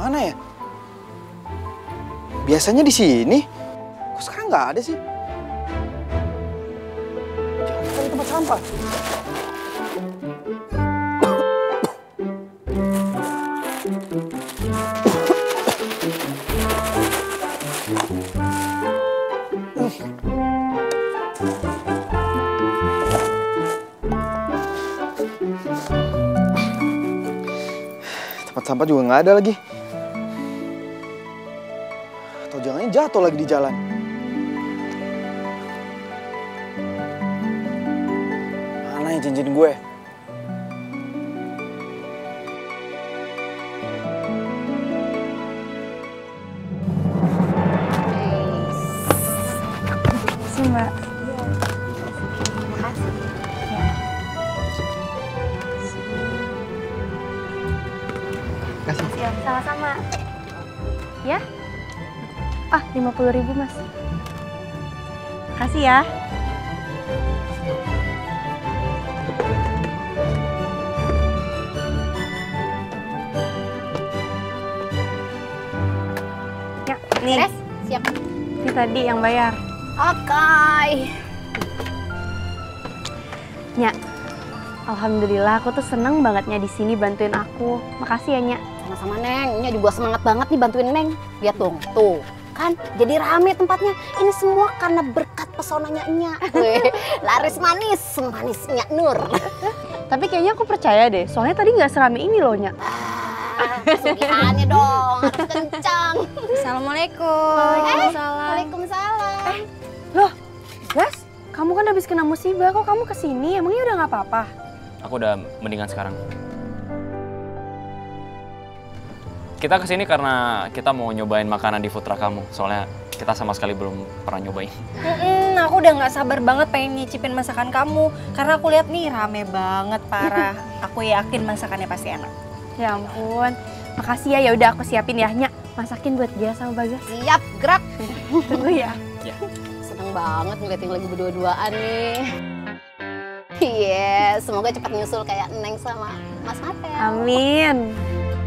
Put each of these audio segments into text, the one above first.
Mana ya? Biasanya di sini. Kok sekarang nggak ada sih? Jangan di tempat sampah. Tempat sampah juga nggak ada lagi. Atau jangan jatuh lagi di jalan. Mana ya cincin gue? Makasih, Mbak. Makasih. Kasih. Sama-sama. Ya? Ah, 50.000, Mas. Makasih ya. Ya, nih. Beres? Siap. Ini tadi yang bayar. Oke. Nyak, alhamdulillah aku tuh seneng bangetnya di sini bantuin aku. Makasih ya, Nyak. Sama-sama, Neng. Nya juga semangat banget nih bantuin Neng. Lihat dong, tuh. Kan jadi rame tempatnya. Ini semua karena berkat pesonanya Nya. Laris manis, manisnya Nur. Tapi kayaknya aku percaya deh, soalnya tadi nggak serame ini loh, Nyak. Pesugihannya dong, harus kencang. Assalamualaikum. Waalaikumsalam. Loh, Gas, kamu kan habis kena musibah, kok kamu kesini? Emangnya udah nggak apa-apa? Aku udah mendingan sekarang. Kita kesini karena kita mau nyobain makanan di food truck kamu. Soalnya kita sama sekali belum pernah nyobain. Aku udah nggak sabar banget pengen nyicipin masakan kamu. Karena aku lihat nih rame banget, parah. Aku yakin masakannya pasti enak. Ya ampun, makasih ya. Ya udah aku siapin ya, Nyak. Masakin buat dia sama Bagas. Siap, gerak. Tunggu ya. Ya. Seneng banget ngeliatin lagi berdua-duaan nih. Iya, semoga cepat nyusul kayak Neng sama Mas Matel. Amin.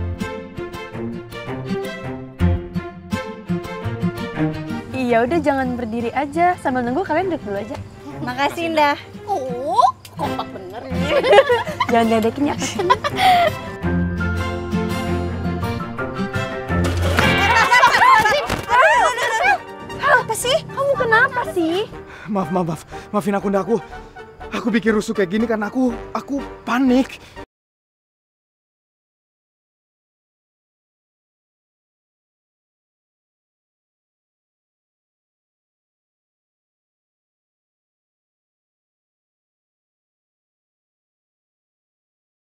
Iya udah jangan berdiri aja, sambil nunggu kalian duduk dulu aja. Makasih, Indah. Kompak bener. Jangan diadekin ya. Apa sih? Kamu kenapa sih? Maafin aku, Nda. Aku bikin rusuh kayak gini karena aku panik.